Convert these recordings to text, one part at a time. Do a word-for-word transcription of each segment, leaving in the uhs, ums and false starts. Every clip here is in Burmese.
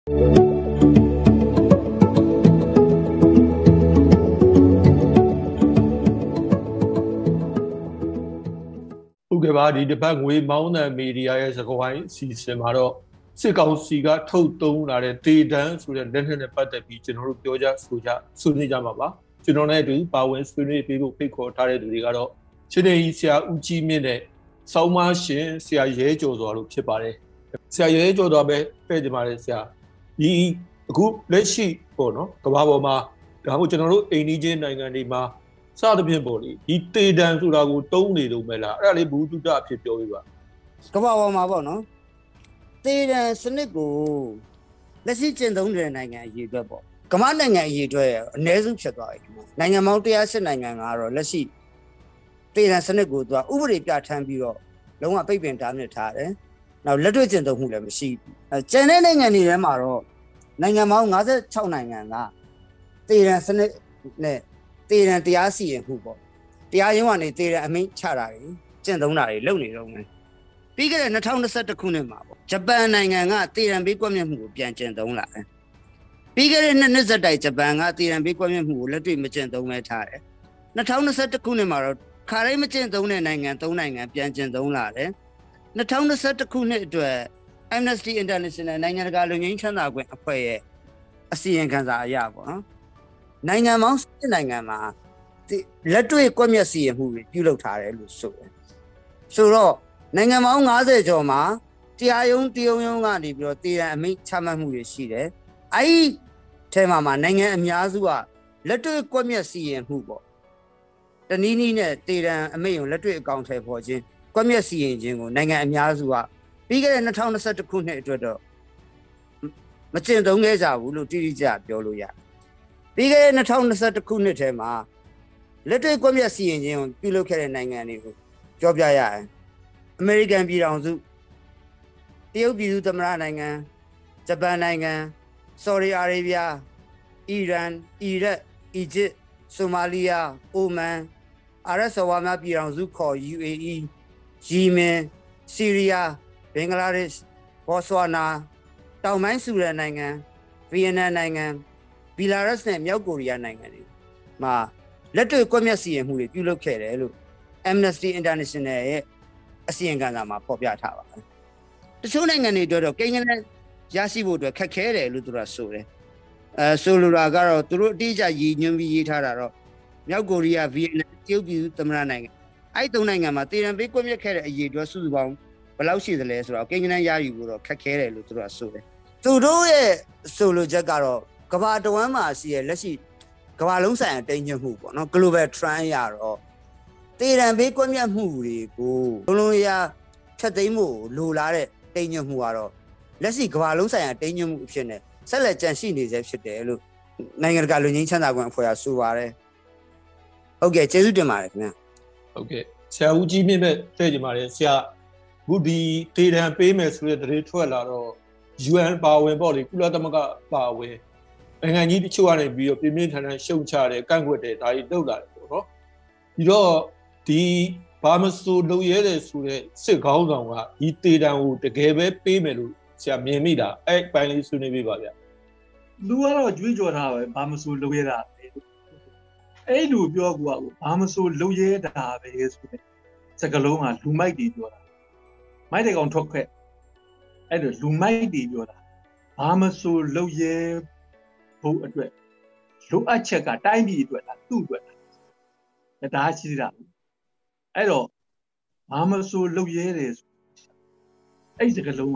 ဟုတ်ကဲ့ပါဒီတစ်ပတ်ငွေမောင်းတဲ့မီဒီယာရဲ့စကားဝိုင်းအစီအစဉ်မှာတော့စစ်ကောင်စီကထုတ်သုံးလာတဲ့ဒေတန်းဆိုတဲ့လက်နက်နဲ့ပတ်သက်ပြီးကျွန်တော်တို့ပြောကြဆိုကြဆွေးနွေးကြမှာပါကျွန်တော်နဲ့အတူပါဝင်ဆွေးနွေးပေးဖို့ဖိတ်ခေါ်ထားတဲ့သူတွေကတော့ချင်းနေကြီးဆရာဦးကြီးမြင့်နဲ့စောင်းမရှင်ဆရာရဲကျော်စွာတို့ဖြစ်ပါတယ်ဆရာရဲကျော်စွာပဲတဲ့ကြပါတယ်ဆရာဒီအခုလက်ရှိပေါ့နော်ကမ္ဘာပေါ်မှာဒါမှမဟုတ်ကျွန်တော်တို့အိန္ဒိယနိုင်ငံတွေမှာစသဖြင့်ပေါ့လေဒီတေတန်ဆိုတာကိုတုံးနေလို့မလားအဲ့ဒါလေးဘူတုတအဖြစ်ပြောပြပါကမ္ဘာပေါ်မှာပေါ့နော်တေတန်စနစ်ကိုလက်ရှိကျင့်သုံးတဲ့နိုင်ငံအရေးအတွက်ပေါ့ကမ္ဘာနိုင်ငံအရေးအတွက်အနည်းဆုံးဖြစ်သွားပြီနိုင်ငံပေါင်းတရားစစ်နိုင်ငံကတော့လက်ရှိတေတန်စနစ်ကိုသူကဥပဒေပြဋ္ဌာန်းပြီးတော့လုံးဝပိတ်ပင်တားမြစ်ထားတယ်နောက်လက်တွေ့ကျင့်သုံးမှုလည်းမရှိဘူးအဲကျန်တဲ့နိုင်ငံတွေထဲမှာတော့နိုင်ငံပေါင်း၅၆နိုင်ငံကတေတန်စနစ်နဲ့တေတန်တရားစီရင်မှုပေါ့တရားရုံးကနေတေတန်အမိန့်ချတာတွေကျင့်သုံးတာတွေလုပ်နေတော့မယ်ပြီးခဲ့တဲ့၂၀၂၁ခုနှစ်မှာပေါ့ဂျပန်နိုင်ငံကတေတန်ဘေးကွက်မြက်မှုကိုပြန်ကျင့်သုံးလာတယ်ပြီးခဲ့တဲ့နှစ်နှစ်ဆက်တိုင်ဂျပန်ကတေတန်ဘေးကွက်မြက်မှုကိုလက်တွေ့မကျင့်သုံးမဲထားတယ်၂၀၂၁ခုနှစ်မှာတော့ခါတိုင်းမကျင့်သုံးတဲ့နိုင်ငံ၃နိုင်ငံပြန်ကျင့်သုံးလာတယ်၂၀၂၁ခုနှစ်အတွက် Amnesty International နိုင်ငံတကာလူငင်းချမ်းသာခွင့်အဖွဲ့ရဲ့အစီရင်ခံစာအရပေါ့နော်နိုင်ငံပေါင်း၁၈နိုင်ငံမှာလက်တွေ့ကွက်မြက်စီရင်မှုတွေပြုလုပ်ထားတယ်လို့ဆိုတယ်ဆိုတော့နိုင်ငံပေါင်း၅၀ကျော်မှာတရားရုံးတရုံရုံးကနေပြီးတော့တေတန်အမိန့်ချမှတ်မှုတွေရှိတယ်အဲ့ဒီထဲမှာမှာနိုင်ငံအများစုကလက်တွေ့ကွက်မြက်စီရင်မှုပေါ့တနည်းနည်းနဲ့တေတန်အမိန့်ကိုလက်တွေ့အကောင့်ထဲပေါ်ခြင်းကွက်မြက်စီရင်ခြင်းကိုနိုင်ငံအများစုကပြီးခဲ့တဲ့၂၀၂၁ခုနှစ်အတွက်တော့မကျင့်သုံးခဲ့ကြဘူးလို့တိတိကျကျပြောလို့ရတယ်ပြီးခဲ့တဲ့၂၀၂၁ခုနှစ်ထဲမှာလက်တွေ့ကွက်မြက်စီရင်ခြင်းကိုပြုလုပ်ခဲ့တဲ့နိုင်ငံတွေကိုပြောပြရတယ်အမေရိကန်ပြည်ထောင်စုတရုတ်ပြည်သူ့သမ္မတနိုင်ငံဂျပန်နိုင်ငံဆော်ဒီအာရေဗျအီရန်အီရတ်အီဂျစ်ဆိုမာလီယာအိုမန်အာရပ်စော်ဘွားများပြည်ထောင်စုခေါ် ယူ အေ အီ ယီမင်ဆီးရီးယားဘင်္ဂလားဒေ့ရှ်ဘော့ဆွာနာတောင်ပိုင်းဆူဒန်နိုင်ငံဗီယက်နမ်နိုင်ငံဘီလာရုစ်နဲ့မြောက်ကိုရီးယားနိုင်ငံတွေမှာလက်တွေ့ကွက်မြက်စီရင်မှုတွေပြုလုပ်ခဲ့တယ်လို့ Amnesty International ရဲ့အစီရင်ခံစာမှာဖော်ပြထားပါတယ်တချို့နိုင်ငံတွေအတွက်တော့ကိန်းဂဏန်းရရှိဖို့အတွက်ခက်ခဲတယ်လို့သူကဆိုတယ်အဲဆိုလိုတာကတော့သူတို့အတိအကျရည်ညွှန်းပြီးရေးထားတာတော့မြောက်ကိုရီးယားဗီယက်နမ်တရုတ်ပြည်သူ့သမ္မတနိုင်ငံအဲ့ဒီသုံးနိုင်ငံမှာတေတန်ဘေးကွက်မြက်ခဲ့တဲ့အရေးအတွက်စုစုပေါင်းဘယ်လောက်ရှိသလဲဆိုတော့ကိန်းဂဏန်းရယူဖို့တော့ခက်ခဲတယ်လို့သူတို့ကဆိုတယ်သူတို့ရဲ့ဆိုလိုချက်ကတော့ကမ္ဘာတဝန်းမှာရှိရဲ့လက်ရှိကမ္ဘာလုံးဆိုင်ရာတိမ်ညွှတ်မှုပေါ့နော် global trend ရတော့တေတန်ဘေးကွက်မြက်မှုတွေကိုလုံးလုံးရဖြတ်သိမ်းမှုလိုလားတဲ့တိမ်ညွှတ်မှုကတော့လက်ရှိကမ္ဘာလုံးဆိုင်ရာတိမ်ညွှတ်မှုအဖြစ်နဲ့ဆက်လက်ကြန့်ရှိနေစေဖြစ်တယ်လို့နိုင်ငံတကာလူငင်းချမ်းသာခွင့်အဖွဲ့ကဆိုပါတယ်ဟုတ်ကဲ့ကျေးဇူးတင်ပါတယ်ခင်ဗျဟုတ်ကဲ့ဆရာဦးကြီးမြင့်ပဲတဲ့ကြပါတယ်ဆရာအခုဒီတေတန်ပေးမယ်ဆိုတဲ့တရေထွက်လာတော့ ယူအန် ပါဝင်ပေါ့လေကုလသမဂ္ဂပါဝင်နိုင်ငံကြီးတချို့ကနေပြီးတော့ပြင်းပြင်းထန်ထန်ရှုံချတယ်ကန့်ကွက်တယ်ဒါတွေလုပ်လာတယ်ပေါ့နော်ပြီးတော့ဒီဘာမဆိုလုပ်ရဲတယ်ဆိုတဲ့စစ်ခေါင်းဆောင်ကဒီတေတန်ကိုတကယ်ပဲပေးမယ်လို့ဆရာမြင်မိတာအဲ့ပိုင်းလေးဆွေးနွေးပေးပါဗျာလူကတော့ကြွေးကြော်တာပဲဘာမဆိုလုပ်ရဲတာပဲအဲ့လူပြောကူကဘာမဆိုလုပ်ရဲတာပဲဆိုတဲ့စကားလုံးကလူမိုက်တွေပြောတာမိုက်တဲ့ကောင်ထွက်ခဲ့အဲ့လိုလူမိုက်တွေပြောတာဘာမဆိုလုပ်ရဲဖို့အတွက်လိုအပ်ချက်ကတိုင်းပြည်အတွက်လားသူ့အတွက်လားဒါရှိတာအဲ့တော့ဘာမဆိုလုပ်ရဲတယ်အဲ့စကားလုံးက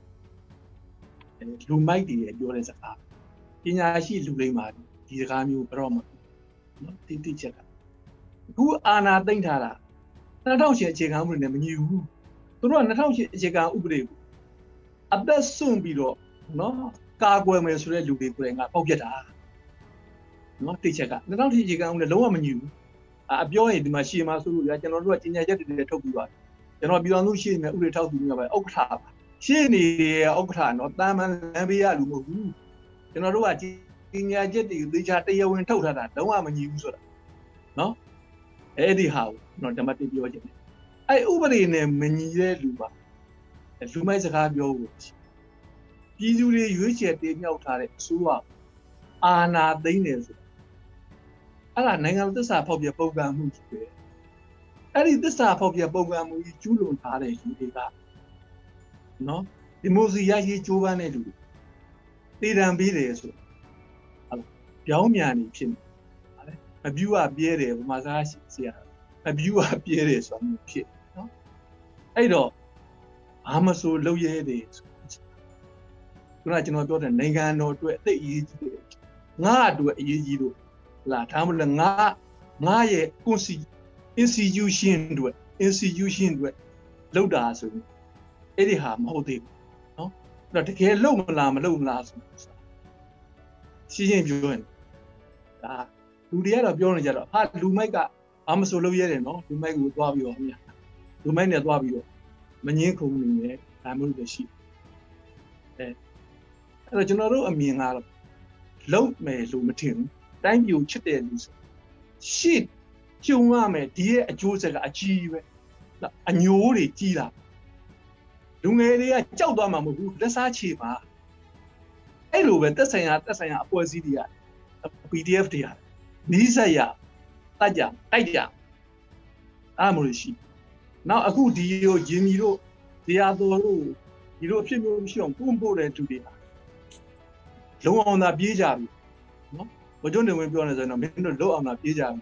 လူမိုက်တွေပြောတဲ့စကားပညာရှိလူလိမ္မာဒီစကားမျိုးဘယ်တော့မှနော်တိတိချက်ကအခုအာဏာသိမ်းထားတာ၂၀၀၈အခြေခံဥပဒေနဲ့မညီဘူးသူတို့က၂၀၀၈အခြေခံဥပဒေကိုအသက်စွန့်ပြီးတော့နော်ကာကွယ်မယ်ဆိုတဲ့လူတွေကိုလည်းငါပေါက်ပြတ်တာနော်တိချက်က၂၀၀၈အခြေခံဥပဒေလုံးဝမညီဘူးအပြောရင်ဒီမှာရှေ့မှာဆိုလို့ရကျွန်တော်တို့ကကြီးညာချက်တွေထုတ်ပြီးသွားတယ်ကျွန်တော်ပြည်တော်စုရှေ့နေဥပဒေထောက်သူမျိုးပဲဥက္ကဋ္ဌပါရှေ့နေဥက္ကဋ္ဌနော်တာမန်လမ်းဘေးရလူမဟုတ်ဘူးကျွန်တော်တို့ကကြီးညာချက်တွေသေချာတရားဝင်ထုတ်ထားတာလုံးဝမညီဘူးဆိုတာနော်အဲ့ဒီဟာကိုနော်ဓမ္မတိပြောခြင်းအဲ့ဥပဒေနဲ့မညီတဲ့လူပါလူမိုက်စကားပြောဖို့ပြည်သူတွေရွေးချယ်တင်မြှောက်ထားတဲ့အစိုးရအာဏာသိမ်းတယ်ဆိုအဲ့ဒါနိုင်ငံသစ္စာဖောက်ပြပုံကံမှုကြီးပဲအဲ့ဒီသစ္စာဖောက်ပြပုံကံမှုကြီးကျူးလွန်ထားတဲ့လူတွေကနော်ဒီမိုစီရရှိကြိုးပမ်းတဲ့လူတွေတည်တံပေးတယ်ဆိုဟုတ်ပြောင်းမြန်နေဖြစ်နေဟုတ်မပြူကပြဲတယ်ဗမာစကားရှိစီရမပြူကပြဲတယ်ဆိုတာမျိုးဖြစ်နော်အဲ့တော့ဘာမဆိုလုပ်ရဲတယ်ဆိုခုနကကျွန်တော်ပြောတဲ့နိုင်ငံတော်အတွက်အသိအရေးကြီးတယ်ငါအတွက်အရေးကြီးလို့လာဒါမှမဟုတ်ငါငါရဲ့ institution တွေ institution တွေလောက်တာဆိုအဲ့ဒီဟာမဟုတ်သေးဘူးเนาะအဲ့တော့တကယ်လုံမလားမလုံမလားဆိုရှင်းရှင်းပြောရင်ဒါလူတွေကတော့ပြောနေကြတော့ဟာလူမိုက်ကဘာမဆိုလုပ်ရတယ်เนาะလူမိုက်ကိုသွားပြီးတော့မြတ်လူမိုက်နဲ့သွားပြီးတော့မငင်းခုံနေတယ်ဒါမျိုးတွေရှိအဲအဲ့တော့ကျွန်တော်တို့အမြင်ကတော့လုံမယ်လို့မထင်ဘူးတိုင်းပြည်ကိုချစ်တယ်လို့ဆိုရှစ်ကျုံရမယ်ဒီရဲ့အကျိုးဆက်ကအကြီးပဲအညိုးတွေကြီးလာလူငယ်တွေကကြောက်သွားမှာမဟုတ်ဘူးလက်စားချေပါအဲ့လိုပဲတက်ဆိုင်ရာတက်ဆိုင်ရာအဖွဲ့အစည်းတွေက P D F တွေကနီးစက်ရတက်ကြတိုက်ကြအားမလို့ရှိနောက်အခုဒီကိုရင်းမီတို့တရားတော်တို့ဒီလိုဖြစ်မျိုးမရှိအောင်ပုံပို့တဲ့သူတွေလုံအောင်သာပြေးကြပြီနော်ဘုကျွန်းနေဝင်ပြောနေဆိုရင်တော့မင်းတို့လုံအောင်သာပြေးကြပြီ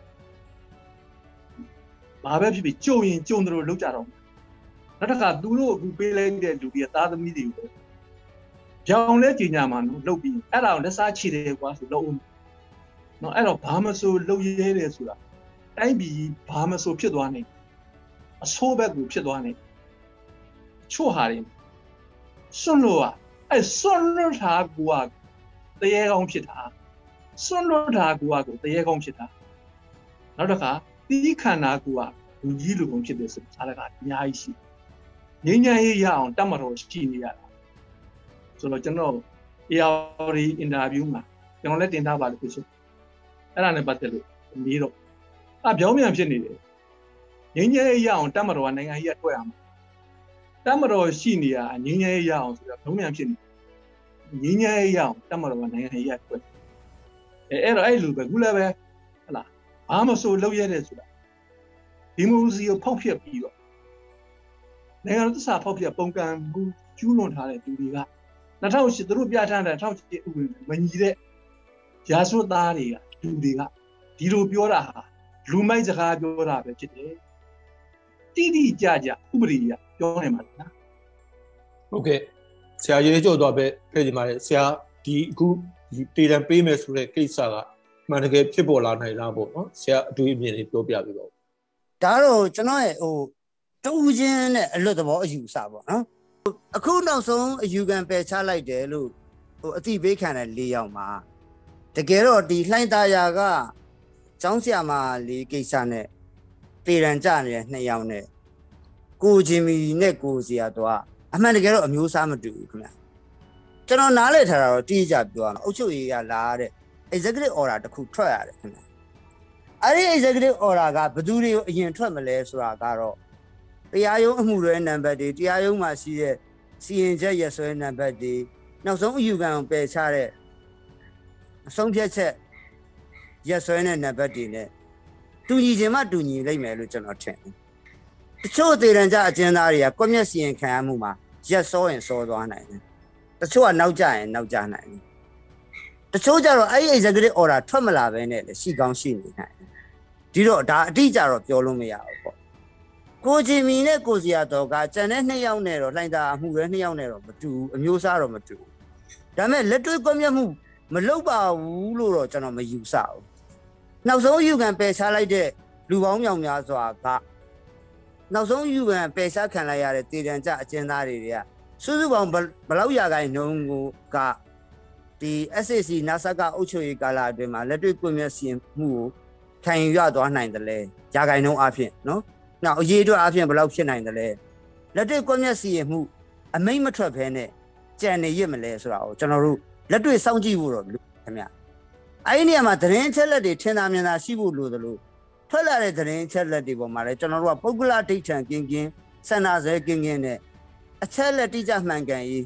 ဘာပဲဖြစ်ဖြစ်ကြုံရင်ကြုံတယ်လို့လုပ်ကြတော့နောက်တစ်ခါသူတို့အခုပေးလိုက်တဲ့လူတွေကသားသမီးတွေကိုကြောင်လဲကြီးညာမှာနော်လုပ်ပြီးအဲ့ဒါကိုလက်စားချေတယ်ကွာဆိုလုပ်အောင်နော်အဲ့တော့ဘာမဆိုလုပ်ရဲတယ်ဆိုတာတိုင်းပြည်ဘာမဆိုဖြစ်သွားနေအဆိုးဘက်ကိုဖြစ်သွားနေချို့ဟာတွေစွန့်လို့อ่ะအဲ့စွန့်လို့တာကွာတရေကောင်းဖြစ်တာစွန့်လို့တာကွာကိုတရေကောင်းဖြစ်တာနောက်တစ်ခါတီးခန္ဓာကွာလူကြီးလူကုန်ဖြစ်တယ်ဆိုတာအားကအများကြီးရှိငြိမ်းချမ်းရေးရအောင်တတ်မတော်ရှိနေရတာဆိုတော့ကျွန်တော် A R D interview မှာကျွန်တော်လည်းတင်ထားပါလို့ဆိုအဲ့ဒါနဲ့ပတ်သက်လို့မေးတော့အပြောင်းပြန်ဖြစ်နေတယ်ငြိမ်းချမ်းရေးရအောင်တတ်မတော်ကနိုင်ငံကြီးကထွက်အောင်တတ်မတော်ရှိနေရငြိမ်းချမ်းရေးရအောင်ဆိုတော့ပြောင်းပြန်ဖြစ်နေငြိမ်းချမ်းရေးရအောင်တတ်မတော်ကနိုင်ငံကြီးကထွက်အဲအဲ့တော့အဲ့လိုပဲခုလည်းပဲဟလာဘာမဆိုလုပ်ရတဲ့ဆိုတာဒီမိုကရေစီကိုဖောက်ဖျက်ပြီးတော့နိုင်ငံတော်သစ္စာဖောက်ဖျက်ပုံကံမှုကျူးလွန်ထားတဲ့သူတွေက၂၀၀၈သူတို့ပြဋ္ဌာန်းတဲ့၂၀၀၈ဥပဒေမညီတဲ့ရာဇဝတ်သားတွေကလူတွေကဒီလိုပြောတာဟာလူမိုက်စကားပြောတာပဲဖြစ်တယ်တိတိကျကျဥပဒေကပြောနေမှာလားဟုတ်ကဲ့ဆရာရေးကြော်တော့ပဲခဲ့ကြပါလေဆရာဒီအခုဒီတည်တံပေးမယ်ဆိုတဲ့ကိစ္စကမှန်တကယ်ဖြစ်ပေါ်လာနိုင်လားပေါ့နော်ဆရာအတွေ့အမြင်လေးပြောပြပြပါဦးဒါတော့ကျွန်တော်ရဲ့ဟိုတူးချင်းနဲ့အလွတ်သဘောအယူဆပေါ့နော်အခုနောက်ဆုံးအယူခံပယ်ချလိုက်တယ်လို့ဟိုအတိပေးခံတဲ့၄ယောက်မှာတကယ်တော့ဒီလှိုင်းသားရာကကျောင်းဆရာမလေးကိစ္စနဲ့တည်ရန်ကြနေတဲ့နှစ်ယောက်နဲ့ကိုဂျင်မီနဲ့ကိုစီယာတော့အမှန်တကယ်တော့အမျိုးအစားမတူဘူးခင်ဗျကျွန်တော်နားလည်ထားတာတော့တိကျပြောရမှာအုပ်ချုပ်ရေးကလာတဲ့ executive order တစ်ခုထွက်ရတယ်ခင်ဗျအဲ့ဒီ executive order ကဘယ်သူတွေကိုအရင်ထွက်မလဲဆိုတာကတော့တရားရုံးအမှုတွေနံပါတ်တွေတရားရုံးမှာရှိတဲ့စီရင်ချက်ရဆွဲနံပါတ်တွေနောက်ဆုံးအယူခံကိုပယ်ချတဲ့အဆုံးဖြတ်ချက်ရဆွဲတဲ့နံပါတ်တွေနဲ့တူညီခြင်းမှတူညီလိမ့်မယ်လို့ကျွန်တော်ထင်တယ်တချို့သေရန်ကြအကျဉ်းသားတွေကကွက်မျက်စီရင်ခံရမှုမှာရက်စောရင်စောသွားနိုင်တယ်တချို့ကနောက်ကျရင်နောက်ကျနိုင်တယ်တချို့ကျတော့အဲ့ဒီ executive order ထွက်မလာဘဲနဲ့လည်းရှိကောင်းရှိနေနိုင်တယ်ဒီတော့ဒါအတိအကျတော့ပြောလို့မရဘူးပေါ့ကိုဂျင်မီနဲ့ကိုစီယာတော်ကကျန်တဲ့နှစ်ယောက်နဲ့တော့လှိုင်းသားအမှုရဲ့နှစ်ယောက်နဲ့တော့မတူဘူးအမျိုးအစားတော့မတူဘူးဒါပေမဲ့လက်တွေ့ကွက်မျက်မှုမလုပ်ပါဘူးလို့တော့ကျွန်တော်မယူဆဘူးနောက်ဆုံးယူခံပယ်ချလိုက်တဲ့လူပေါင်းမြောင်များစွာကနောက်ဆုံးယူခံပယ်ချခံလိုက်ရတဲ့တေတံကြအကျဉ်းသားတွေကစုစုပေါင်းဘလောက်ရာခိုင်နှုန်းကိုကဒီ S A C နာဆာကအုပ်ချုပ်ရေးကာလအတွင်းမှာလက်တွေ့ကွက်မျက်စီရင်မှုကိုခံယူရသွားနိုင်တယ်လေရာခိုင်နှုန်းအဖြစ်နော်နောက်အရေးအတွက်အဖြစ်ဘယ်လောက်ဖြစ်နိုင်တယ်လဲလက်တွေ့ကွက်မျက်စီရင်မှုအမိတ်မထွက်ဘဲနဲ့ကြံနေရစ်မလဲဆိုတာကိုကျွန်တော်တို့လက်တွေ့စောင့်ကြည့်ဖို့တော့ခင်ဗျအဲ့ဒီနေရာမှာသတင်းချက်လက်တွေထင်သာမြင်သာရှိဖို့လိုသလိုထွက်လာတဲ့သတင်းချက်လက်တွေပေါ်မှာလည်းကျွန်တော်တို့ကပုဂ္ဂလဒိဋ္ဌံကင်းကင်းစန္ဒဆဲကင်းကင်းနဲ့အချက်လက်တိကျမှန်ကန်ရေး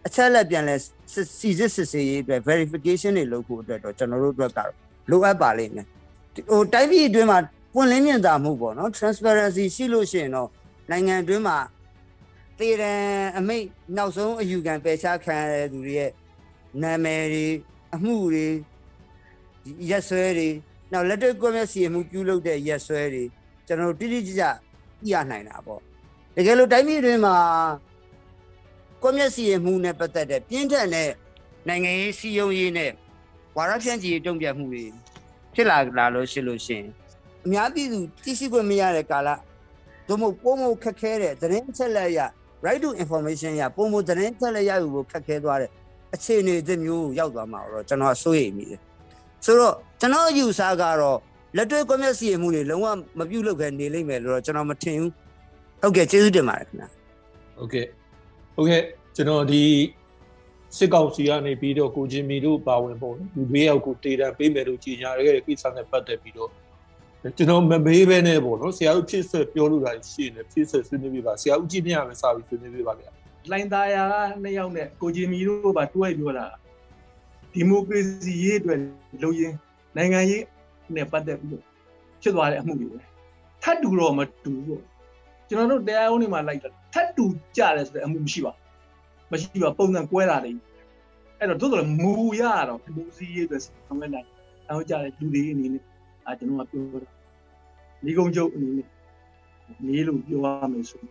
အချက်လက်ပြန်လဲစီစစ်စစ်ဆေးရေးအတွက် verification တွေလုပ်ဖို့အတွက်တော့ကျွန်တော်တို့အတွက်ကတော့လိုအပ်ပါလိမ့်မယ်ဟိုတိုင်းပြည်အတွင်းမှာပွင့်လင်းမြင်သာမှုပေါ့နော် transparency ရှိလို့ရှိရင်တော့နိုင်ငံအတွင်းမှာတည်ရန်အမိတ်နောက်ဆုံးအယူခံပယ်ချခံရတဲ့သူတွေရဲ့နာမည်တွေအမှုတွေရက်စွဲတွေနောက်လက်တွေ့ကွန်ရက်စီမှုပြုလုပ်တဲ့ရက်စွဲတွေကျွန်တော်တို့တိတိကျကျပြရနိုင်တာပေါ့တကယ်လို့တိုင်းပြည်အတွင်းမှာကွန်ရက်စီမှုနဲ့ပတ်သက်တဲ့ပြင်းထန်တဲ့နိုင်ငံရေးစီယုံရေးနဲ့ဝါရဖြန့်ချီတုံ့ပြန်မှုတွေဖြစ်လာလာလို့ရှိလို့ရှိရင်အများပြည်သူသိရှိခွင့်မရတဲ့ကာလသို့မဟုတ်ပုံမခက်ခဲတဲ့သတင်းချက်လက်ရ right to information ရပုံမသတင်းချက်လက်ရယူဖို့ခက်ခဲသွားတဲ့အခြေအနေအသစ်မျိုးရောက်သွားမှာတော့ကျွန်တော်စိုးရိမ်မိတယ်ဆိုတော့ကျွန်တော်ယူဆကတော့လက်တွေ့ကွန်ရက်စီမှုတွေလုံးဝမပြုတ်လုပ်ခဲ့နေလိမ့်မယ်လို့တော့ကျွန်တော်မထင်ဘူးဟုတ်ကဲ့ကျေးဇူးတင်ပါတယ်ခင်ဗျာဟုတ်ကဲ့ဟုတ်ကဲ့ကျွန်တော်ဒီစစ်ကောင်စီကနေပြီးတော့ကိုချင်းမီတို့ပါဝင်ပုံလူလေးယောက်ကိုတေးတန်းပေးမယ်လို့ကြီးညာရတဲ့ကိစ္စနဲ့ပတ်သက်ပြီးတော့ကျွန်တော်မမေးဘဲနဲ့ပေါ့နော်ဆရာဦးဖြစ်ဆက်ပြောလို့တာရှိနေဖြစ်ဆက်ဆွေးနွေးပြပါဆရာဦးကြည့်မြမယ်စာပြီးဆွေးနွေးပြပါဗျာလိုင်းသားယာနှစ်ယောက်နဲ့ကိုချင်းမီတို့ပါတွဲပြောတာဒီမိုကရေစီရေးအတွက်လုံရင်းနိုင်ငံရေးနဲ့ပတ်သက်ပြီးတော့ဖြစ်သွားတဲ့အမှုတွေပဲထပ်တူတော့မတူဘူးကျွန်တော်တို့တရားရုံးတွေမှာလိုက်တာထပ်တူကြတယ်ဆိုတဲ့အမှုမရှိပါမရှိပါပုံစံကွဲတာတွေအဲ့တော့တို့တော့မူရတော့ဒီမိုကရေစီရေးအတွက်ဆောင်ရွက်နိုင်အောင်ကြတဲ့လူတွေအနေနဲ့အဲကျွန်တော်ကပြောတာဒီကုန်းချုပ်အနေနဲ့နေလို့ပြောရမယ်ဆို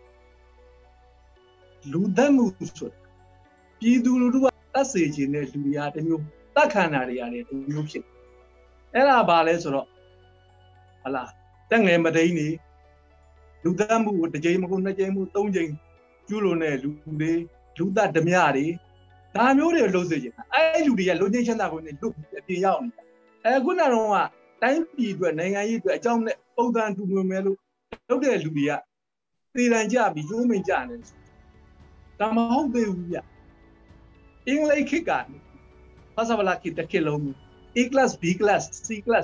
လူသက်မှုဆိုပြည်သူလူထုကတတ်စေခြင်းနဲ့လူတွေအားတမျိုးတတ်ခံတာတွေရတယ်တမျိုးဖြစ်အဲ့ဒါဘာလဲဆိုတော့ဟလာတက်ငယ်မတိန်နေလူသက်မှုကိုတစ်ကြိမ်မဟုတ်နှစ်ကြိမ်မဟုတ်သုံးကြိမ်ကျူးလွန်တဲ့လူတွေလူသက်ဓမြတွေဒါမျိုးတွေလှုပ်စေခြင်းအဲ့လူတွေကလုံချင်းချမ်းသာကိုနဲ့လွတ်အပြင်ရောက်နေတာအဲခုနကတော့ကတိုင်းပြည်အတွက်နိုင်ငံရေးအတွက်အကြောင်းနဲ့ပုံစံတူဝင်မယ်လို့လုပ်တဲ့လူတွေကသေတံကြပြီးရိုးမင်ကြတယ်ဒါမဟုတ်သေးဘူးဗျအင်္ဂလိပ်ခေတ်ကဘာသာဗလာခေတ်တစ်ခေတ်လုံး A class B class C class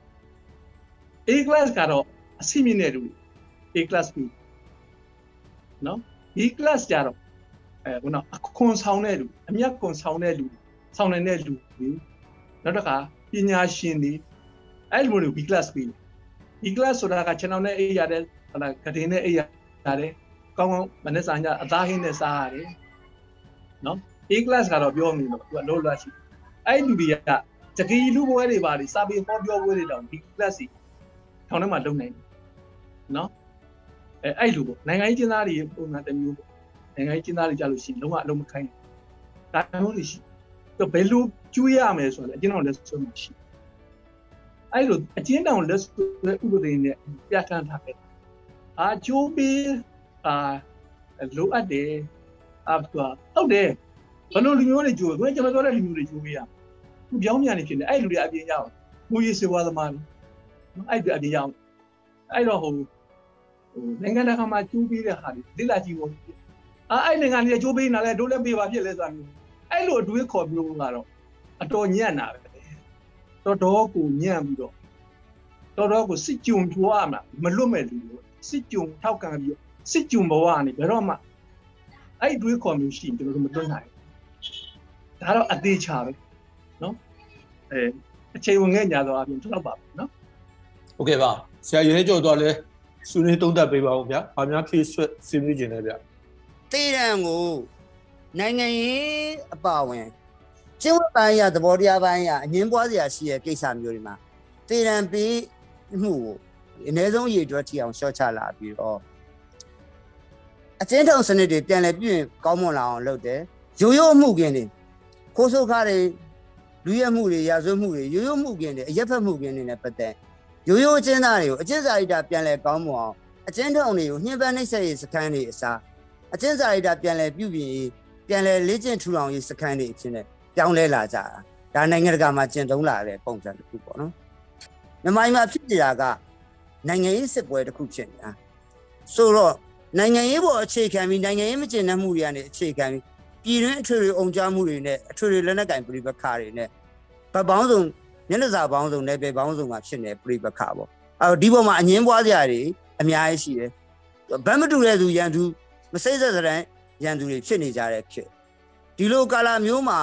A class ကတော့အစီအမင်းနဲ့တူ A class B နော် B class ကြတော့အဲခုနအခွန်ဆောင်တဲ့လူအမြတ်ခွန်ဆောင်တဲ့လူဆောင်နိုင်တဲ့လူနောက်တစ်ခါပညာရှင်တွေအဲ့လိုမျိုး B class ပြီး B class ဆိုတာကကျွန်တော်နဲ့အိပ်ရတယ်ဟလာကတင်နဲ့အိပ်ရတယ်ကောင်းကောင်းမနေ့စာညအသားဟင်းနဲ့စားရတယ်နော် A class ကတော့ပြောနေတော့သူကလောလောရှိအဲ့လူတွေကတကယ်လူပွဲတွေပါလေစာပေဟောပြောပွဲတွေတောင် B class စီထောင်ထဲမှာလုံနိုင်တယ်နော်အဲအဲ့လိုပေါ့နိုင်ငံရေးကျင်းသားတွေပုံစံတစ်မျိုးပေါ့နိုင်ငံရေးကျင်းသားတွေကြလို့ရှိရင်လုံးဝအလုံးမခိုင်းဒါမျိုးတွေရှိတော့ဘယ်လိုကျွေးရမယ်ဆိုတော့အကျဉ်းတော်လက်စွဲမှာရှိအဲ့လိုအကျဉ်းတော်လက်စွဲဥပဒေနဲ့ပြဋ္ဌာန်းထားတယ်အာကျိုးပေးအာလိုအပ်တယ်အာဟုတ်တယ်ဘယ်လိုလူမျိုးတွေကျိုးကိုကျွန်တော်ပြောတဲ့လူမျိုးတွေကျိုးပေးရခုပြောင်းပြန်နေဖြစ်နေအဲ့လူတွေအပြင်ရအောင်မူရေးစေဝါသမားတွေအဲ့ဒီအပြင်ရအောင်အဲ့တော့ဟိုနိုင်ငံတကာမှာကျိုးပေးတဲ့ဟာတွေလိလာကြည့်ဖို့အာအဲ့နိုင်ငံတွေကျိုးပေးနေတယ်ဒိုးလည်းပေးပါဖြစ်လဲဆိုတာမျိုးအဲ့လိုအတွေးခေါ်ပြောကတော့အတော်ညံ့တာပဲတော်တော်ကိုညံ့ပြီးတော့တော်တော်ကိုစစ်ကြုံကြွားမှာမလွတ်မဲ့လူတွေစစ်ကြုံထောက်ခံပြီးစစ်ကြုံဘဝကနေဘယ်တော့မှအဲ့အတွေးခေါ်မျိုးရှိရင်ကျွန်တော်တို့မတွန်းနိုင်ဘူးဒါတော့အသေးချပဲနော်အဲအချိန်ဝင်ခဲ့ညာတော့အပြင်တော့ပါဘူးနော်ဟုတ်ကဲ့ပါဆရာရဲကြော်တော့လဲဆွေးနွေးသုံးသပ်ပေးပါဦးဗျာ။ဘာများဖြည့်ဆွတ်ဆွေးနွေးခြင်းလဲဗျ။တေရန်ကိုနိုင်ငံရေးအပါဝင်ကျင်းဝတ်ပိုင်းရသဘောတရားပိုင်းရအငင်းပွားစရာရှိတဲ့ကိစ္စမျိုးတွေမှာတေရန်ပြီးမှုကိုအနည်းဆုံးရည်တွက်ထီအောင်ရှော့ချလာပြီးတော့အကျဉ်းထောင်စနစ်တွေပြန်လည်ပြင်ကောင်းမွန်လာအောင်လုပ်တယ်။ရိုးရိုးမှုကင်းတွေခိုးဆိုးခါတွေလူရဲမှုတွေရာဇဝတ်မှုတွေရိုးရိုးမှုကင်းတွေအရက်ဖက်မှုကင်းတွေနဲ့ပတ်သက်ရိုးရိုးအကျဉ်းသားတွေကိုအကျဉ်းစာရိတ္တပြန်လည်ကောင်းမွန်အောင်အကျဉ်းထောင်တွေကိုညှဉ်းပန်းနှိပ်စက်ရေးစခန်းတွေအစားအကျဉ်းစာရိတ္တပြန်လည်ပြုပြင်ရေးပြန်လည်လေ့ကျင့်ထူထောင်ရေးစခန်းတွေအဖြစ်နဲ့ပြောင်းလဲလာကြတာဒါနိုင်ငံတကာမှာကျင့်သုံးလာတဲ့ပုံစံတစ်ခုပေါ့နော်မြန်မာပြည်မှာဖြစ်နေတာကနိုင်ငံရေးစစ်ပွဲတစ်ခုဖြစ်နေတာဆိုတော့နိုင်ငံရေးပေါ်အခြေခံပြီးနိုင်ငံရေးမကျင့်တဲ့မှုတွေကနေအခြေခံပြီးပြည်တွင်းအထွေထွေအုံကြမှုတွေနဲ့အထွေထွေလက်နက်ကင်ပြည်ပခါတွေနဲ့ဗတ်ပေါင်းစုံမျက်နှာစာပေါင်းစုံနဲ့ပေပေါင်းစုံမှာဖြစ်နေပြည်ပခါပေါ့အဲဒီပေါ်မှာအငင်းပွားစရာတွေအများကြီးရှိတယ်ဗတ်မတူတဲ့သူရန်သူမစိတ်ဆက်စတဲ့ရန်သူတွေဖြစ်နေကြတဲ့ဖြစ်ဒီလိုကာလာမျိုးမှာ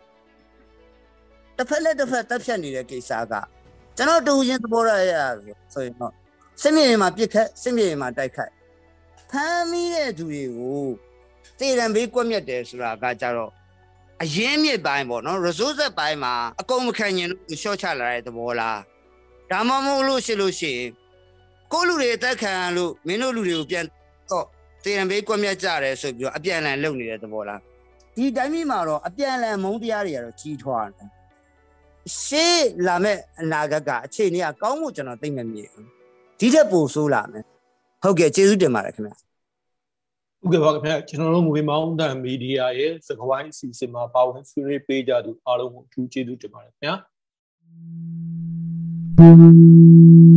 တစ်ဖက်လက်တစ်ဖက်တက်ဖြတ်နေတဲ့ကိစ္စကကျွန်တော်တူချင်းသဘောရရဆိုရင်တော့စစ်မြေပြင်မှာပြစ်ခတ်စစ်မြေပြင်မှာတိုက်ခတ်ဖမ်းမိတဲ့သူတွေကိုတေရန်ဘေးကွက်မြက်တယ်ဆိုတာကကြတော့အရင်းမြစ်ပိုင်းပေါ့နော် resource ပိုင်းမှာအကုန်မခံရင်လို့ရှော့ချလာတဲ့သဘောလားဒါမှမဟုတ်လို့ရှိလို့ရှိရင်ကိုလူတွေအသက်ခံလို့မင်းတို့လူတွေကိုပြန်တော့တေရန်ဘေးကွက်မြက်ကြတယ်ဆိုပြီးတော့အပြန်အလှန်လုပ်နေတဲ့သဘောလားဒီတိုင်းမျိုးမှာတော့အပြန်အလှန်မုန်းတရားတွေကတော့ကြီးထွားတယ်ရှေ့လာမဲ့အနာဂတ်ကအခြေအနေကကောင်းမှုကျွန်တော်သိမမြင်ဘူးဒီထက်ပိုဆိုးလာမယ်ဟုတ်ကဲ့ကျေးဇူးတင်ပါတယ်ခင်ဗျာဟုတ်ကဲ့ပါခင်ဗျာကျွန်တော်တို့ငွေမောင်းတန်မီဒီယာရဲ့စကားဝိုင်းအစီအစဉ်မှာပါဝင်ဆွေးနွေးပေးကြသူအားလုံးကိုအထူးကျေးဇူးတင်ပါတယ်ခင်ဗျာ